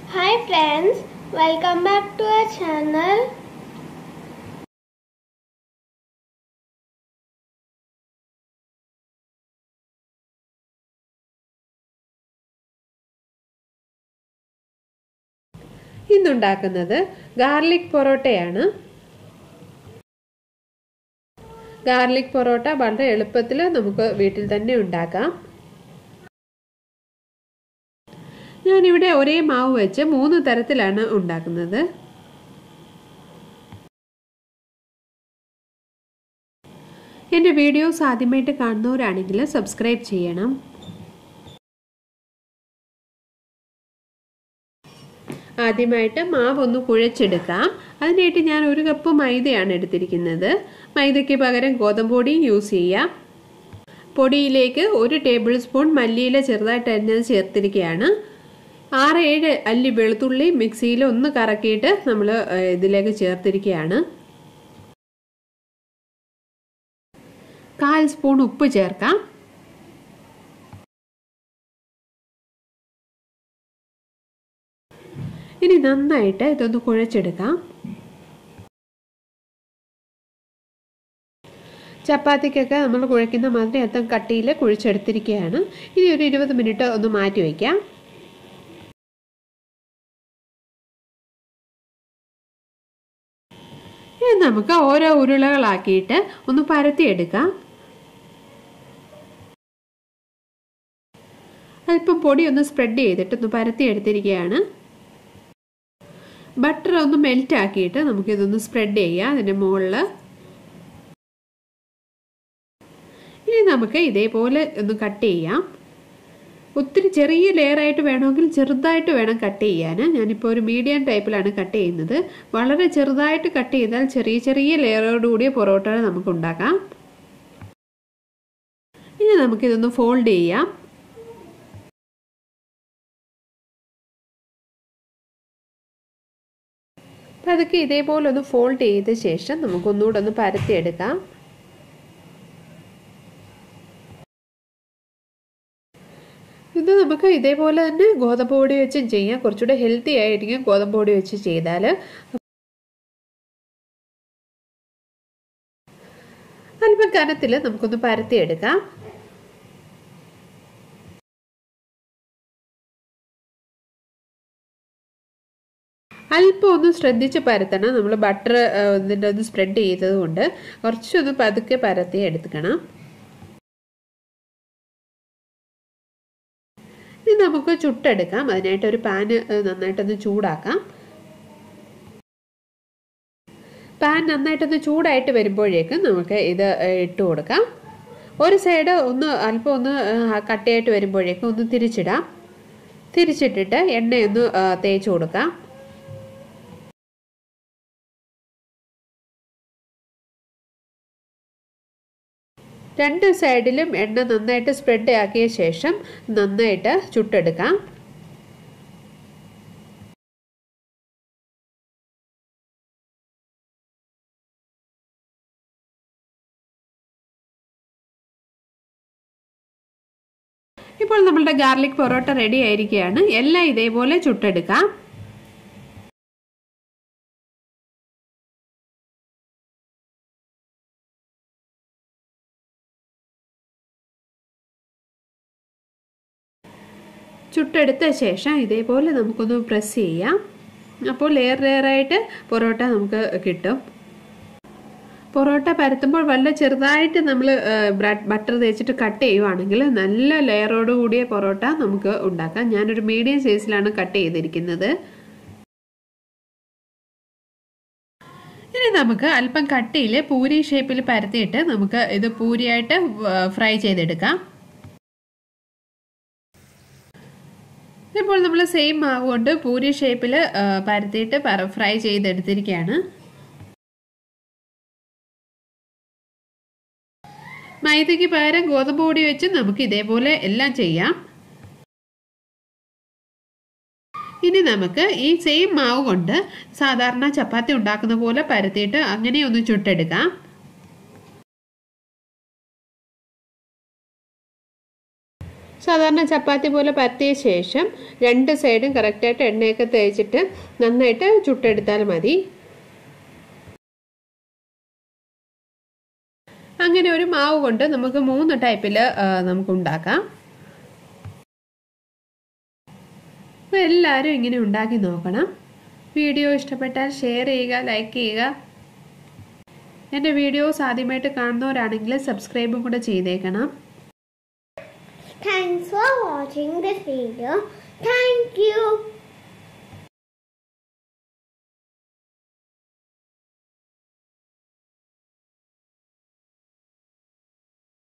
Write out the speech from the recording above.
Hi friends, welcome back to our channel. ഇന്നുണ്ടാക്കുന്നത് garlic പൊറോട്ടയാണ്. Garlic parotta വളരെ എളുപ്പത്തിൽ നമുക്ക് വീട്ടിൽ തന്നെ ഉണ്ടാക്കാം. ഞാനിവിടെ ഒരേ മാവ് വെച്ച് 3 തരത്തിലാണ് ഉണ്ടാക്കുന്നത്. എൻ്റെ വീഡിയോസ് ആദ്യമായിട്ട് കാണുന്നവരാണെങ്കിൽ സബ്സ്ക്രൈബ് ചെയ്യണം. ആദ്യമായിട്ട് മാവ് ഒന്ന് കുഴച്ചെടുക്കാം. അതിനായിട്ട് ഞാൻ 1 കപ്പ് മൈദയാണ് എടുത്തിരിക്കുന്നത്. മൈദയ്ക്ക് പകരം ഗോതമ്പ് പൊടിയും യൂസ് ചെയ്യാം. പൊടിയിലേക്ക് 1 ടേബിൾ സ്പൂൺ മല്ലിയില ചെറുതായിട്ട് അരിഞ്ഞത് ചേർത്തിരിക്കുകയാണ്. 6-7 അല്ലി വെളുത്തുള്ളി മിക്സിയിൽ ഒന്ന് കറക്കിയിട്ട് നമ്മൾ ഇതിലേക്ക് ചേർത്തിരിക്കുകയാണ്. 1/4 സ്പൂൺ ഉപ്പ് ചേർക്കാം. ഇനി നന്നായിട്ട് ഇതൊന്ന് കുഴച്ചെടുക്കാം. ചപ്പാത്തിക്കൊക്കെ നമ്മൾ കുഴയ്ക്കുന്ന മാതിരി അത്തം കട്ടിയിൽ കുഴിച്ചെടുത്തിരിക്കുകയാണ്. ഇനി ഒരു 20 മിനിറ്റ് ഒന്ന് മാറ്റി വയ്ക്കാം. ഇനി നമുക്ക് ഓരോ ഉരുളകളാക്കിയിട്ട് ഒന്ന് പരത്തിയെടുക്കാം. അല്പം പൊടി ഒന്ന് സ്പ്രെഡ് ചെയ്തിട്ട് ഒന്ന് പരത്തിയെടുത്തിരിക്കുകയാണ്. ബട്ടർ ഒന്ന് മെൽറ്റ് ആക്കിയിട്ട് നമുക്കിതൊന്ന് സ്പ്രെഡ് ചെയ്യാം അതിൻ്റെ മുകളിൽ. ഇനി നമുക്ക് ഇതേപോലെ ഒന്ന് കട്ട് ചെയ്യാം. ഒത്തിരി ചെറിയ ലെയറായിട്ട് വേണമെങ്കിൽ ചെറുതായിട്ട് വേണം കട്ട് ചെയ്യാൻ. ഞാനിപ്പോൾ ഒരു മീഡിയം ടൈപ്പിലാണ് കട്ട് ചെയ്യുന്നത്. വളരെ ചെറുതായിട്ട് കട്ട് ചെയ്താൽ ചെറിയ ചെറിയ ലെയറോടുകൂടിയ പൊറോട്ടകൾ നമുക്ക് ഉണ്ടാക്കാം. ഇനി നമുക്കിതൊന്ന് ഫോൾഡ് ചെയ്യാം. അപ്പം അതൊക്കെ ഇതേപോലെ ഒന്ന് ഫോൾഡ് ചെയ്ത ശേഷം നമുക്കൊന്നുകൂടെ ഒന്ന് പരത്തിയെടുക്കാം. ഇത് നമുക്ക് ഇതേപോലെ തന്നെ ഗോതമ്പ് പൊടി വെച്ചും ചെയ്യാം. കുറച്ചുകൂടെ ഹെൽത്തി ആയിരിക്കും ഗോതമ്പ് പൊടി വെച്ച് ചെയ്താൽ. അല്പം കനത്തിൽ നമുക്കൊന്ന് പരത്തിയെടുക്കാം. അല്പം ഒന്ന് ശ്രദ്ധിച്ച് പരത്തണം. നമ്മൾ ബട്ടർ ഇതിൻ്റെ ഒന്ന് സ്പ്രെഡ് ചെയ്തത് കൊണ്ട് കുറച്ചൊന്ന് പതുക്കെ പരത്തി എടുക്കണം. ഇനി നമുക്ക് ചുട്ടെടുക്കാം. അതിനായിട്ട് ഒരു പാൻ നന്നായിട്ടൊന്ന് ചൂടാക്കാം. പാൻ നന്നായിട്ടൊന്ന് ചൂടായിട്ട് വരുമ്പോഴേക്കും നമുക്ക് ഇത് ഇട്ട് കൊടുക്കാം. ഒരു സൈഡ് ഒന്ന് അല്പം ഒന്ന് കട്ടിയായിട്ട് വരുമ്പോഴേക്കും ഒന്ന് തിരിച്ചിടാം. തിരിച്ചിട്ടിട്ട് എണ്ണയൊന്ന് തേച്ച് കൊടുക്കാം. രണ്ട് സൈഡിലും എണ്ണ നന്നായിട്ട് സ്പ്രെഡ് ആക്കിയ ശേഷം നന്നായിട്ട് ചുട്ടെടുക്കാം. ഇപ്പോൾ നമ്മളുടെ ഗാർലിക് പൊറോട്ട റെഡി ആയിരിക്കുകയാണ്. എല്ലാം ഇതേപോലെ ചുട്ടെടുക്കാം. ചുട്ടെടുത്ത ശേഷം ഇതേപോലെ നമുക്കൊന്ന് പ്രസ് ചെയ്യാം. അപ്പോൾ ലെയർ ലെയറായിട്ട് പൊറോട്ട നമുക്ക് കിട്ടും. പൊറോട്ട പരത്തുമ്പോൾ വളരെ ചെറുതായിട്ട് നമ്മൾ ബട്ടർ തേച്ചിട്ട് കട്ട് ചെയ്യുവാണെങ്കിൽ നല്ല ലെയറോട് കൂടിയ പൊറോട്ട നമുക്ക് ഉണ്ടാക്കാം. ഞാനൊരു മീഡിയം സൈസിലാണ് കട്ട് ചെയ്തിരിക്കുന്നത്. ഇനി നമുക്ക് അല്പം കട്ടിയിൽ പൂരി ഷേപ്പിൽ പരത്തിയിട്ട് നമുക്ക് ഇത് പൂരിയായിട്ട് ഫ്രൈ ചെയ്തെടുക്കാം. ഇപ്പോൾ നമ്മൾ സെയിം മാവ് കൊണ്ട് പൂരി ഷേപ്പിൽ പരത്തിയിട്ട് ഫ്രൈ ചെയ്തെടുത്തിരിക്കുകയാണ്. മൈദയ്ക്ക് പകരം ഗോതമ്പ് പൊടി വെച്ച് നമുക്ക് ഇതേപോലെ എല്ലാം ചെയ്യാം. ഇനി നമുക്ക് ഈ സെയിം മാവ് കൊണ്ട് സാധാരണ ചപ്പാത്തി ഉണ്ടാക്കുന്ന പോലെ പരത്തിയിട്ട് അങ്ങനെ ഒന്ന് ചുട്ടെടുക്കാം. സാധാരണ ചപ്പാത്തി പോലെ പരത്തിയ ശേഷം 2 സൈഡും കറക്റ്റായിട്ട് എണ്ണയൊക്കെ തേച്ചിട്ട് നന്നായിട്ട് ചുട്ടെടുത്താൽ മതി. അങ്ങനെ ഒരു മാവ് കൊണ്ട് നമുക്ക് 3 ടൈപ്പിൽ നമുക്ക് ഉണ്ടാക്കാം. അപ്പോൾ എല്ലാവരും ഇങ്ങനെ ഉണ്ടാക്കി നോക്കണം. വീഡിയോ ഇഷ്ടപ്പെട്ടാൽ ഷെയർ ചെയ്യുക, ലൈക്ക് ചെയ്യുക. എൻ്റെ വീഡിയോസ് ആദ്യമായിട്ട് കാണുന്നവരാണെങ്കിൽ സബ്സ്ക്രൈബും കൂടെ ചെയ്തേക്കണം. Thanks for watching this video. Thank you.